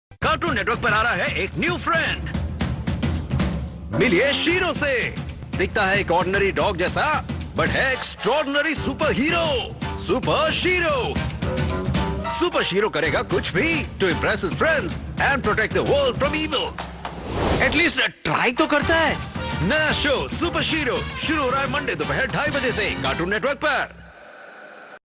Cartoon network पर आ रहा है एक न्यू फ्रेंड। मिलिए शीरो से। दिखता है एक ऑर्डिनरी डॉग जैसा, बट है extraordinary super hero, super shero. Super shero करेगा कुछ भी to impress his friends and protect the world from evil. At least try तो करता है। नया शो सुपर शीरो शुरू हो रहा है मंडे दोपहर 2:30 बजे से कार्टून नेटवर्क पर।